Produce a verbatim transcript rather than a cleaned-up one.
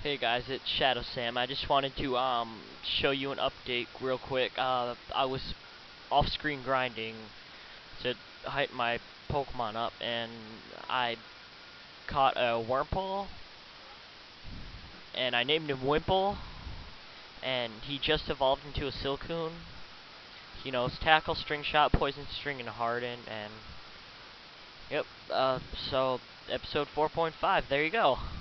Hey guys, it's Shadow Sam. I just wanted to um show you an update real quick. Uh, I was off-screen grinding to hype my Pokemon up, and I caught a Wurmple, and I named him Wimple, and he just evolved into a Silcoon. He knows Tackle, String Shot, Poison String, and Harden, and yep. Uh, so episode four point five. There you go.